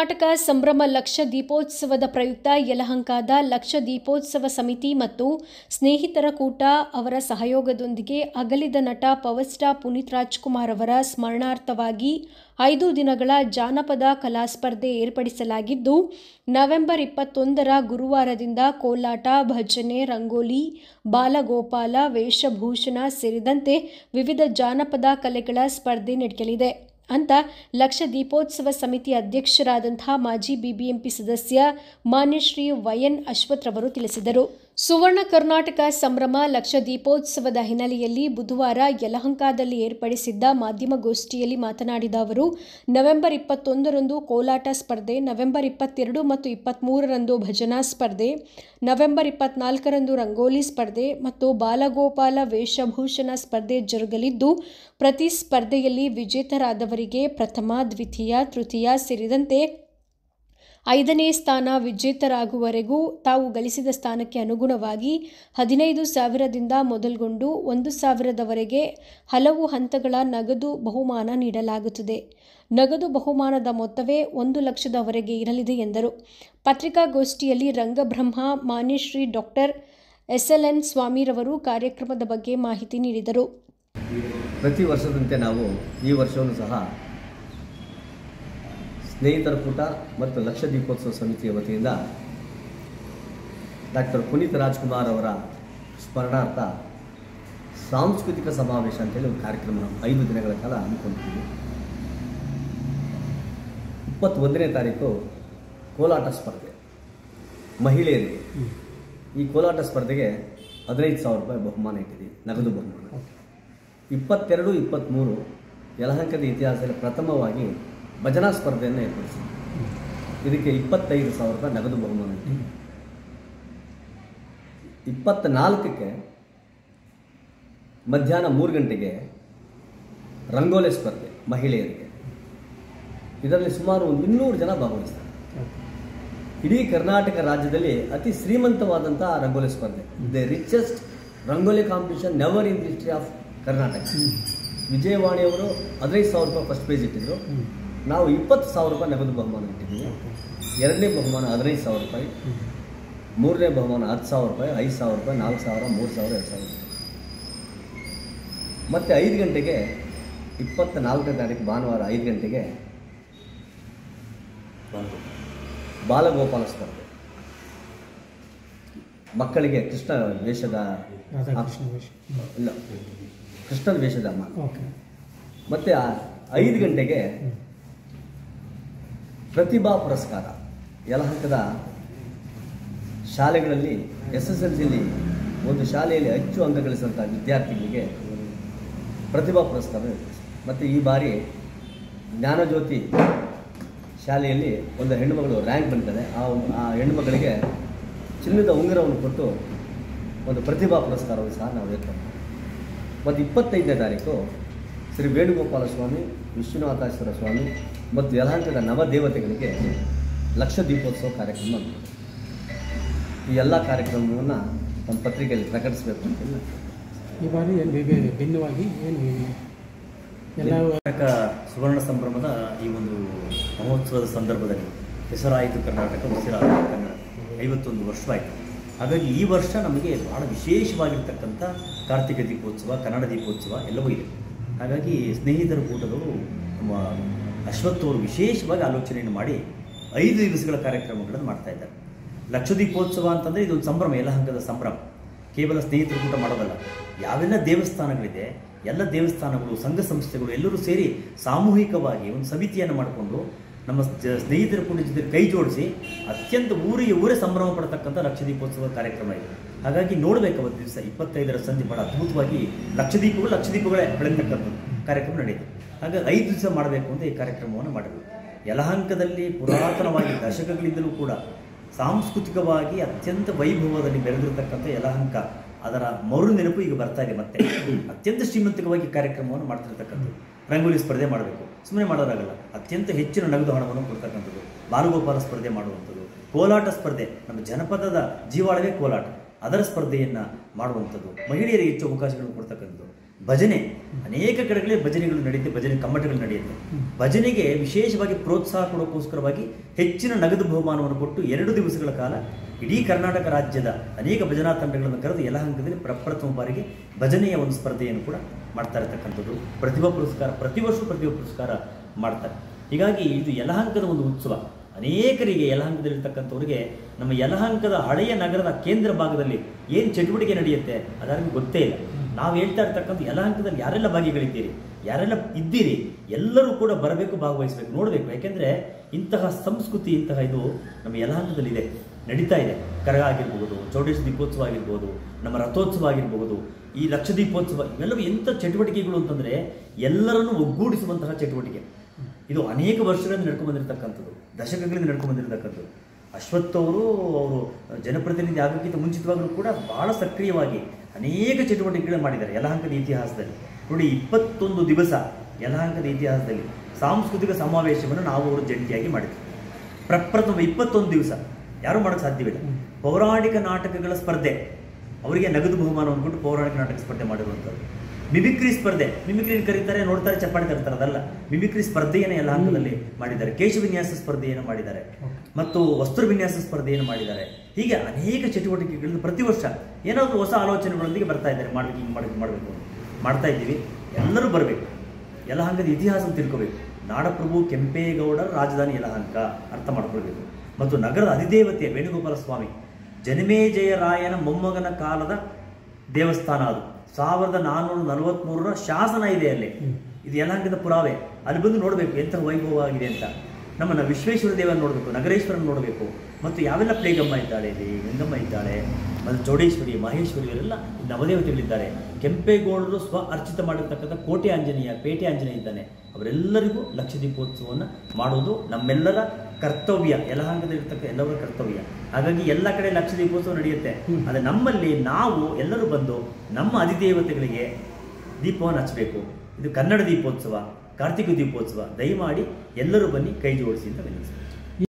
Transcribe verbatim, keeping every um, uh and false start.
ಕರ್ನಾಟಕ ಸಂಭ್ರಮ ಲಕ್ಷ ದೀಪೋತ್ಸವದ ಪ್ರಯುಕ್ತ ಯಲಹಂಕದ ಲಕ್ಷ ದೀಪೋತ್ಸವ ಸಮಿತಿ ಮತ್ತು ಸ್ನೇಹಿತರ ಕೂಟ ಅವರ ಸಹಯೋಗದೊಂದಿಗೆ ಅಗಲಿದ ನಟ ಪವರ್ ಸ್ಟಾರ್ ಪುನೀತ್ ರಾಜ್ಕುಮಾರ್ ಅವರ ಸ್ಮರಣಾರ್ಥವಾಗಿ ಐದು ದಿನಗಳ ಜಾನಪದ ಕಲಾ ಸ್ಪರ್ಧೆ ಏರ್ಪಡಿಸಲಾಗಿದ್ದು, ನವೆಂಬರ್ ಇಪ್ಪತ್ತೊಂದರ ಗುರುವಾರದಿಂದ ಕೋಲಾಟ, ಭಜನೆ, ರಂಗೋಲಿ, ಬಾಲಗೋಪಾಲ, ವೇಷಭೂಷಣ ಸೇರಿದಂತೆ ವಿವಿಧ ಜಾನಪದ ಕಲೆಗಳ ಸ್ಪರ್ಧೆ ನಡೆಯಲಿದೆ ಅಂತ ಲಕ್ಷ ದೀಪೋತ್ಸವ ಸಮಿತಿ ಅಧ್ಯಕ್ಷರಾದಂತಹ ಮಾಜಿ ಬಿಬಿಎಂಪಿ ಸದಸ್ಯ ಮಾನ್ಯ ಶ್ರೀ ವೈಎನ್ ಅಶ್ವಥ್ ರವರು ತಿಳಿಸಿದರು. ಸುವರ್ಣ ಕರ್ನಾಟಕ ಸಂಭ್ರಮ ಲಕ್ಷ ದೀಪೋತ್ಸವದ ಹಿನ್ನೆಲೆಯಲ್ಲಿ ಬುಧವಾರ ಯಲಹಂಕದಲ್ಲಿ ಏರ್ಪಡಿಸಿದ್ದ ಮಾಧ್ಯಮಗೋಷ್ಠಿಯಲ್ಲಿ ಮಾತನಾಡಿದ ಅವರು, ನವೆಂಬರ್ ಇಪ್ಪತ್ತೊಂದರಂದು ಕೋಲಾಟ ಸ್ಪರ್ಧೆ, ನವೆಂಬರ್ ಇಪ್ಪತ್ತೆರಡು ಮತ್ತು ಇಪ್ಪತ್ತ್ಮೂರರಂದು ಭಜನಾ ಸ್ಪರ್ಧೆ, ನವೆಂಬರ್ ಇಪ್ಪತ್ನಾಲ್ಕರಂದು ರಂಗೋಲಿ ಸ್ಪರ್ಧೆ ಮತ್ತು ಬಾಲಗೋಪಾಲ ವೇಷಭೂಷಣ ಸ್ಪರ್ಧೆ ಜರುಗಲಿದ್ದು, ಪ್ರತಿ ಸ್ಪರ್ಧೆಯಲ್ಲಿ ವಿಜೇತರಾದವರಿಗೆ ಪ್ರಥಮ, ದ್ವಿತೀಯ, ತೃತೀಯ ಸೇರಿದಂತೆ ಐದನೇ ಸ್ಥಾನ ವಿಜೇತರಾಗುವವರೆಗೂ ತಾವು ಗಳಿಸಿದ ಸ್ಥಾನಕ್ಕೆ ಅನುಗುಣವಾಗಿ ಹದಿನೈದು ಸಾವಿರದಿಂದ ಮೊದಲುಗೊಂಡು ಒಂದು ಸಾವಿರದವರೆಗೆ ಹಲವು ಹಂತಗಳ ನಗದು ಬಹುಮಾನ ನೀಡಲಾಗುತ್ತದೆ. ನಗದು ಬಹುಮಾನದ ಮೊತ್ತವೇ ಒಂದು ಲಕ್ಷದವರೆಗೆ ಇರಲಿದೆ ಎಂದರು. ಪತ್ರಿಕಾಗೋಷ್ಠಿಯಲ್ಲಿ ರಂಗಬ್ರಹ್ಮ ಮಾನ್ಯ Shri doctor S L N ಸ್ವಾಮಿರವರು ಕಾರ್ಯಕ್ರಮದ ಬಗ್ಗೆ ಮಾಹಿತಿ ನೀಡಿದರು. ಪ್ರತಿ ವರ್ಷದಂತೆ ನಾವು ಈ ವರ್ಷವೂ ಸಹ ಸ್ನೇಹಿತರ ಕೂಟ ಮತ್ತು ಲಕ್ಷ ದೀಪೋತ್ಸವ ಸಮಿತಿಯ ವತಿಯಿಂದ ಡಾಕ್ಟರ್ ಪುನೀತ್ ರಾಜ್ಕುಮಾರ್ ಅವರ ಸ್ಮರಣಾರ್ಥ ಸಾಂಸ್ಕೃತಿಕ ಸಮಾವೇಶ ಅಂತೇಳಿ ಒಂದು ಕಾರ್ಯಕ್ರಮ ಐದು ದಿನಗಳ ಕಾಲ ಹಮ್ಮಿಕೊಂಡಿದ್ದೀವಿ. ಇಪ್ಪತ್ತೊಂದನೇ ತಾರೀಕು ಕೋಲಾಟ ಸ್ಪರ್ಧೆ ಮಹಿಳೆಯರಿಗೆ. ಈ ಕೋಲಾಟ ಸ್ಪರ್ಧೆಗೆ ಹದಿನೈದು ಸಾವಿರ ರೂಪಾಯಿ ಬಹುಮಾನ ಇಟ್ಟಿದ್ದೀವಿ, ನಗದು ಬಹುಮಾನ. ಇಪ್ಪತ್ತೆರಡು ಇಪ್ಪತ್ತ್ಮೂರು ಯಲಹಂಕದ ಇತಿಹಾಸದಲ್ಲಿ ಪ್ರಥಮವಾಗಿ ಭಜನಾ ಸ್ಪರ್ಧೆಯನ್ನು ಏರ್ಪಡಿಸಿದೆ. ಇದಕ್ಕೆ ಇಪ್ಪತ್ತೈದು ಸಾವಿರ ರೂಪಾಯಿ ನಗದು ಬಹುಮಾನ ಇಟ್ಟು ಇಪ್ಪತ್ತ ನಾಲ್ಕಕ್ಕೆ ಮಧ್ಯಾಹ್ನ ಮೂರು ಗಂಟೆಗೆ ರಂಗೋಲಿ ಸ್ಪರ್ಧೆ ಮಹಿಳೆಯರಿಗೆ. ಇದರಲ್ಲಿ ಸುಮಾರು ಒಂದು ಇನ್ನೂರು ಜನ ಭಾಗವಹಿಸ್ತಾರೆ. ಇಡೀ ಕರ್ನಾಟಕ ರಾಜ್ಯದಲ್ಲಿ ಅತಿ ಶ್ರೀಮಂತವಾದಂಥ ರಂಗೋಲಿ ಸ್ಪರ್ಧೆ, the richest rangoli competition never in the history of Karnataka. ವಿಜಯವಾಣಿಯವರು ಹದಿನೈದು ಸಾವಿರ ರೂಪಾಯಿ ಫಸ್ಟ್ ಪೇಜ್ ಇಟ್ಟಿದ್ರು. ನಾವು ಇಪ್ಪತ್ತು ಸಾವಿರ ರೂಪಾಯಿ ನಗದು ಬಹುಮಾನ ಇಟ್ಟಿದ್ದೀವಿ. ಎರಡನೇ ಬಹುಮಾನ ಹದಿನೈದು ಸಾವಿರ ರೂಪಾಯಿ, ಮೂರನೇ ಬಹುಮಾನ ಹತ್ತು ಸಾವಿರ ರೂಪಾಯಿ, ಐದು ಸಾವಿರ ರೂಪಾಯಿ, ನಾಲ್ಕು ಸಾವಿರ, ಮೂರು ಸಾವಿರ, ಎರಡು ಸಾವಿರ. ಮತ್ತು ಐದು ಗಂಟೆಗೆ ಇಪ್ಪತ್ತ ನಾಲ್ಕನೇ ತಾರೀಕು ಭಾನುವಾರ ಐದು ಗಂಟೆಗೆ ಬಾಲಗೋಪಾಲ ಸ್ಪರ್ಧೆ. ಮಕ್ಕಳಿಗೆ ಕೃಷ್ಣ ವೇಷದ ಇಲ್ಲ ಕೃಷ್ಣನ ವೇಷದ ಅಮ್ಮ. ಮತ್ತು ಐದು ಗಂಟೆಗೆ ಪ್ರತಿಭಾ ಪುರಸ್ಕಾರ. ಯಲಹಂಕದ ಶಾಲೆಗಳಲ್ಲಿ ಎಸ್ ಎಸ್ ಎಲ್ ಸಿಲಿ ಒಂದು ಶಾಲೆಯಲ್ಲಿ ಹೆಚ್ಚು ಅಂಕ ಗಳಿಸಿದಂಥ ವಿದ್ಯಾರ್ಥಿಗಳಿಗೆ ಪ್ರತಿಭಾ ಪುರಸ್ಕಾರ. ಮತ್ತು ಈ ಬಾರಿ ಜ್ಞಾನಜ್ಯೋತಿ ಶಾಲೆಯಲ್ಲಿ ಒಂದು ಹೆಣ್ಣುಮಗಳು ರ್ಯಾಂಕ್ ಬಂದಿದೆ. ಆ ಆ ಹೆಣ್ಣುಮಗಳಿಗೆ ಚಿನ್ನದ ಉಂಗುರವನ್ನು ಕೊಟ್ಟು ಒಂದು ಪ್ರತಿಭಾ ಪುರಸ್ಕಾರವನ್ನು ಸಹ ನಾವು ಏರ್ಪಡಿಸ್ತೀವಿ. ಮತ್ತು ಇಪ್ಪತ್ತೈದನೇ ತಾರೀಕು ಶ್ರೀ ವೇಣುಗೋಪಾಲ ಸ್ವಾಮಿ, ವಿಶ್ವನಾಥೇಶ್ವರ ಸ್ವಾಮಿ ಮತ್ತು ಯಲಹಂಕದ ನವದೇವತೆಗಳಿಗೆ ಲಕ್ಷ ದೀಪೋತ್ಸವ ಕಾರ್ಯಕ್ರಮ. ಈ ಎಲ್ಲ ಕಾರ್ಯಕ್ರಮವನ್ನು ನಮ್ಮ ಪತ್ರಿಕೆಯಲ್ಲಿ ಪ್ರಕಟಿಸಬೇಕು ಅಂತ ಈ ಬಾರಿ ಭಿನ್ನವಾಗಿ ಏನು ಕರ್ನಾಟಕ ಸುವರ್ಣ ಸಂಭ್ರಮದ ಈ ಒಂದು ಮಹೋತ್ಸವದ ಸಂದರ್ಭದಲ್ಲಿ ಹೆಸರಾಯಿತು ಕರ್ನಾಟಕ, ಉಸಿರಾಯಿತು ಕನ್ನಡ. ಐವತ್ತೊಂದು ವರ್ಷವಾಯಿತು. ಹಾಗಾಗಿ ಈ ವರ್ಷ ನಮಗೆ ಬಹಳ ವಿಶೇಷವಾಗಿರ್ತಕ್ಕಂಥ ಕಾರ್ತಿಕ ದೀಪೋತ್ಸವ, ಕನ್ನಡ ದೀಪೋತ್ಸವ ಎಲ್ಲವೂ ಇದೆ. ಹಾಗಾಗಿ ಸ್ನೇಹಿತರ ಕೂಟದವರು ನಮ್ಮ ಅಶ್ವಥ್ ಅವರು ವಿಶೇಷವಾಗಿ ಆಲೋಚನೆಯನ್ನು ಮಾಡಿ ಐದು ದಿವಸಗಳ ಕಾರ್ಯಕ್ರಮಗಳನ್ನು ಮಾಡ್ತಾ ಇದ್ದಾರೆ. ಲಕ್ಷ ದೀಪೋತ್ಸವ ಅಂತಂದರೆ ಇದೊಂದು ಸಂಭ್ರಮ, ಯಲಹಂಕದ ಸಂಭ್ರಮ. ಕೇವಲ ಸ್ನೇಹಿತರ ಕೂಟ ಮಾಡೋದಲ್ಲ, ಯಾವೆಲ್ಲ ದೇವಸ್ಥಾನಗಳಿದೆ ಎಲ್ಲ ದೇವಸ್ಥಾನಗಳು, ಸಂಘ ಸಂಸ್ಥೆಗಳು ಎಲ್ಲರೂ ಸೇರಿ ಸಾಮೂಹಿಕವಾಗಿ ಒಂದು ಸಮಿತಿಯನ್ನು ಮಾಡಿಕೊಂಡು ನಮ್ಮ ಸ್ನೇಹಿತರ ಕೂಟ ಜೊತೆ ಕೈ ಜೋಡಿಸಿ ಅತ್ಯಂತ ಊರಿಗೆ ಊರೇ ಸಂಭ್ರಮ ಪಡ್ತಕ್ಕಂಥ ಲಕ್ಷ ದೀಪೋತ್ಸವ ಕಾರ್ಯಕ್ರಮ ಇದೆ. ಹಾಗಾಗಿ ನೋಡಬೇಕು ಅವತ್ತು ದಿವಸ ಇಪ್ಪತ್ತೈದರ ಸಂಜೆ ಬಹಳ ಅದ್ಭುತವಾಗಿ ಲಕ್ಷದೀಪಗಳು ಲಕ್ಷದೀಪಗಳೇ ಬೆಳೆತಕ್ಕಂಥದ್ದು ಕಾರ್ಯಕ್ರಮ ನಡೆಯಿತು. ಹಾಗಾಗಿ ಐದು ದಿವಸ ಮಾಡಬೇಕು ಅಂತ ಈ ಕಾರ್ಯಕ್ರಮವನ್ನು ಮಾಡಿದ್ರು. ಯಲಹಂಕದಲ್ಲಿ ಪುರಾತನವಾಗಿ ದಶಕಗಳಿಂದಲೂ ಕೂಡ ಸಾಂಸ್ಕೃತಿಕವಾಗಿ ಅತ್ಯಂತ ವೈಭವದಲ್ಲಿ ಬೆಳೆದಿರತಕ್ಕಂಥ ಯಲಹಂಕ, ಅದರ ಮರು ನೆನಪು ಈಗ ಬರ್ತಾ ಇದೆ. ಮತ್ತೆ ಅತ್ಯಂತ ಶ್ರೀಮಂತಿಕವಾಗಿ ಕಾರ್ಯಕ್ರಮವನ್ನು ಮಾಡ್ತಿರ್ತಕ್ಕಂಥದ್ದು. ರಂಗೋಲಿ ಸ್ಪರ್ಧೆ ಮಾಡಬೇಕು, ಸುಮ್ಮನೆ ಮಾಡೋದಾಗಲ್ಲ. ಅತ್ಯಂತ ಹೆಚ್ಚಿನ ನಗದು ಹಣವನ್ನು ಕೊಡ್ತಕ್ಕಂಥದ್ದು, ಬಾಲಗೋಪಾಲ ಸ್ಪರ್ಧೆ ಮಾಡುವಂಥದ್ದು, ಕೋಲಾಟ ಸ್ಪರ್ಧೆ, ನಮ್ಮ ಜನಪದದ ಜೀವಾಳವೇ ಕೋಲಾಟ, ಅದರ ಸ್ಪರ್ಧೆಯನ್ನು ಮಾಡುವಂಥದ್ದು, ಮಹಿಳೆಯರಿಗೆ ಹೆಚ್ಚು ಅವಕಾಶಗಳನ್ನು ಕೊಡ್ತಕ್ಕಂಥದ್ದು, ಭಜನೆ ಅನೇಕ ಕಡೆಗಳಲ್ಲಿ ಭಜನೆಗಳು ನಡೆಯುತ್ತೆ, ಭಜನೆ ಕಮ್ಮಟಗಳು ನಡೆಯುತ್ತೆ. ಭಜನೆಗೆ ವಿಶೇಷವಾಗಿ ಪ್ರೋತ್ಸಾಹ ಕೊಡೋಕ್ಕೋಸ್ಕರವಾಗಿ ಹೆಚ್ಚಿನ ನಗದು ಬಹುಮಾನವನ್ನು ಕೊಟ್ಟು ಎರಡು ದಿವಸಗಳ ಕಾಲ ಇಡೀ ಕರ್ನಾಟಕ ರಾಜ್ಯದ ಅನೇಕ ಭಜನಾ ತಂಡಗಳನ್ನು ಕರೆದು ಯಲಹಂಕದಲ್ಲಿ ಪ್ರಪ್ರಥಮ ಬಾರಿಗೆ ಭಜನೆಯ ಒಂದು ಸ್ಪರ್ಧೆಯನ್ನು ಕೂಡ ಮಾಡ್ತಾ ಇರತಕ್ಕಂಥದ್ದು. ಪ್ರತಿಭಾ ಪುರಸ್ಕಾರ ಪ್ರತಿ ವರ್ಷ ಪ್ರತಿಭಾ ಪುರಸ್ಕಾರ ಮಾಡ್ತಾರೆ. ಹೀಗಾಗಿ ಇದು ಯಲಹಂಕದ ಒಂದು ಉತ್ಸವ. ಅನೇಕರಿಗೆ ಯಲಹಂಕದಲ್ಲಿರ್ತಕ್ಕಂಥವ್ರಿಗೆ ನಮ್ಮ ಯಲಹಂಕದ ಹಳೆಯ ನಗರದ ಕೇಂದ್ರ ಭಾಗದಲ್ಲಿ ಏನು ಚಟುವಟಿಕೆ ನಡೆಯುತ್ತೆ ಅದರಿಗೆ ಗೊತ್ತೇ ಇಲ್ಲ. ನಾವು ಹೇಳ್ತಾ ಇರ್ತಕ್ಕಂಥ ಯಲಹಂಕದಲ್ಲಿ ಯಾರೆಲ್ಲ ಭಾಗಿಗಳಿದ್ದೀರಿ, ಯಾರೆಲ್ಲ ಇದ್ದೀರಿ, ಎಲ್ಲರೂ ಕೂಡ ಬರಬೇಕು, ಭಾಗವಹಿಸಬೇಕು, ನೋಡಬೇಕು. ಯಾಕೆಂದರೆ ಇಂತಹ ಸಂಸ್ಕೃತಿ, ಇಂತಹ ಇದು ನಮ್ಮ ಯಲಹಂಕದಲ್ಲಿದೆ, ನಡೀತಾ ಇದೆ. ಕರಗ ಆಗಿರ್ಬೋದು, ಚೌಡೇಶ್ವರಿ ದೀಪೋತ್ಸವ ಆಗಿರ್ಬೋದು, ನಮ್ಮ ರಥೋತ್ಸವ ಆಗಿರ್ಬೋದು, ಈ ಲಕ್ಷ ದೀಪೋತ್ಸವ, ಇವೆಲ್ಲವೂ ಎಂಥ ಚಟುವಟಿಕೆಗಳು ಅಂತಂದರೆ ಎಲ್ಲರನ್ನೂ ಒಗ್ಗೂಡಿಸುವಂತಹ ಚಟುವಟಿಕೆ. ಇದು ಅನೇಕ ವರ್ಷಗಳಿಂದ ನಡ್ಕೊಂಡು ಬಂದಿರತಕ್ಕಂಥದ್ದು, ದಶಕಗಳಿಂದ ನಡ್ಕೊಂಡು ಬಂದಿರತಕ್ಕಂಥದ್ದು. ಅಶ್ವಥ್ ಅವರು ಅವರು ಜನಪ್ರತಿನಿಧಿ ಆಗೋಕ್ಕಿಂತ ಮುಂಚಿತವಾಗಲೂ ಕೂಡ ಬಹಳ ಸಕ್ರಿಯವಾಗಿ ಅನೇಕ ಚಟುವಟಿಕೆಗಳನ್ನು ಮಾಡಿದ್ದಾರೆ ಯಲಹಂಕದ ಇತಿಹಾಸದಲ್ಲಿ. ನೋಡಿ, ಇಪ್ಪತ್ತೊಂದು ದಿವಸ ಯಲಹಂಕದ ಇತಿಹಾಸದಲ್ಲಿ ಸಾಂಸ್ಕೃತಿಕ ಸಮಾವೇಶವನ್ನು ನಾವು ಅವರು ಜಂಟಿಯಾಗಿ ಮಾಡಿದ್ವಿ. ಪ್ರಪ್ರಥಮ ಇಪ್ಪತ್ತೊಂದು ದಿವಸ ಯಾರೂ ಮಾಡೋಕ್ಕೆ ಸಾಧ್ಯವಿಲ್ಲ. ಪೌರಾಣಿಕ ನಾಟಕಗಳ ಸ್ಪರ್ಧೆ, ಅವರಿಗೆ ನಗದು ಬಹುಮಾನವನ್ನು ಕೊಟ್ಟು ಪೌರಾಣಿಕ ನಾಟಕ ಸ್ಪರ್ಧೆ ಮಾಡಿರುವಂಥದ್ದು. ಮಿಮಿಕ್ರಿ ಸ್ಪರ್ಧೆ, ಮಿಮಿಕ್ರಿ ಕರೀತಾರೆ, ನೋಡ್ತಾರೆ, ಚಪ್ಪಾಳೆ ತರ್ತಾರೆ, ಅದಲ್ಲ. ಮಿಮಿಕ್ರಿ ಸ್ಪರ್ಧೆಯನ್ನು ಎಲ್ಲ ಹಂತದಲ್ಲಿ ಮಾಡಿದ್ದಾರೆ. ಕೇಶ ವಿನ್ಯಾಸ ಸ್ಪರ್ಧೆಯನ್ನು ಮಾಡಿದ್ದಾರೆ ಮತ್ತು ವಸ್ತ್ರ ವಿನ್ಯಾಸ ಸ್ಪರ್ಧೆಯನ್ನು ಮಾಡಿದ್ದಾರೆ. ಹೀಗೆ ಅನೇಕ ಚಟುವಟಿಕೆಗಳನ್ನು ಪ್ರತಿ ವರ್ಷ ಏನಾದರೂ ಹೊಸ ಆಲೋಚನೆಗಳೊಂದಿಗೆ ಬರ್ತಾ ಇದ್ದಾರೆ. ಮಾಡಬೇಕು, ಹಿಂಗೆ ಮಾಡಬೇಕು ಮಾಡಬೇಕು ಮಾಡ್ತಾ ಇದ್ದೀವಿ. ಎಲ್ಲರೂ ಬರಬೇಕು, ಯಲಹಂಕದ ಇತಿಹಾಸ ತಿಳ್ಕೋಬೇಕು. ನಾಡಪ್ರಭು ಕೆಂಪೇಗೌಡರ ರಾಜಧಾನಿ ಯಲಹಂಕ ಅರ್ಥ ಮಾಡ್ಕೊಳ್ಬೇಕು. ಮತ್ತು ನಗರದ ಅಧಿದೇವತೆ ವೇಣುಗೋಪಾಲ ಸ್ವಾಮಿ, ಜನಮೇಜಯರಾಯನ ಮೊಮ್ಮಗನ ಕಾಲದ ದೇವಸ್ಥಾನ. ಅದು ಸಾವಿರದ ನಾನ್ನೂರ ನಲವತ್ತ್ಮೂರರ ಶಾಸನ ಇದೆ ಅಲ್ಲಿ. ಇದು ಯಲಹಂಕದ ಪುರಾವೆ. ಅಲ್ಲಿ ಬಂದು ನೋಡಬೇಕು ಎಂಥ ವೈಭವ ಆಗಿದೆ ಅಂತ. ನಮ್ಮನ್ನ ವಿಶ್ವೇಶ್ವರ ದೇವನ ನೋಡಬೇಕು, ನಗರೇಶ್ವರನ ನೋಡಬೇಕು, ಮತ್ತು ಯಾವೆಲ್ಲ ಪ್ಲೇಗಮ್ಮ ಇದ್ದಾಳೆ, ಇಲ್ಲಿ ಗಂಗಮ್ಮ ಇದ್ದಾಳೆ, ಮತ್ತು ಚೌಡೇಶ್ವರಿ, ಮಹೇಶ್ವರಿ, ಇವರೆಲ್ಲ ನವದೇವತೆಗಳಿದ್ದಾರೆ. ಕೆಂಪೇಗೌಡರು ಸ್ವ ಅರ್ಚಿತ ಮಾಡಿರ್ತಕ್ಕಂಥ ಕೋಟೆ ಆಂಜನೇಯ, ಪೇಟೆ ಆಂಜನೇಯ ಇದ್ದಾನೆ. ಅವರೆಲ್ಲರಿಗೂ ಲಕ್ಷ ದೀಪೋತ್ಸವವನ್ನು ಮಾಡೋದು ನಮ್ಮೆಲ್ಲರ ಕರ್ತವ್ಯ, ಯಲಹಂಕದಲ್ಲಿರ್ತಕ್ಕ ಎಲ್ಲವರ ಕರ್ತವ್ಯ. ಹಾಗಾಗಿ ಎಲ್ಲ ಕಡೆ ಲಕ್ಷ ದೀಪೋತ್ಸವ ನಡೆಯುತ್ತೆ. ಆದರೆ ನಮ್ಮಲ್ಲಿ ನಾವು ಎಲ್ಲರೂ ಬಂದು ನಮ್ಮ ಅಧಿದೇವತೆಗಳಿಗೆ ದೀಪವನ್ನು ಹಚ್ಚಬೇಕು. ಇದು ಕನ್ನಡ ದೀಪೋತ್ಸವ, ಕಾರ್ತಿಕ ದೀಪೋತ್ಸವ. ದಯಮಾಡಿ ಎಲ್ಲರೂ ಬನ್ನಿ, ಕೈ ಜೋಡಿಸಿ ಅಂತ ವಿನಂತಿಸ್ತೀನಿ.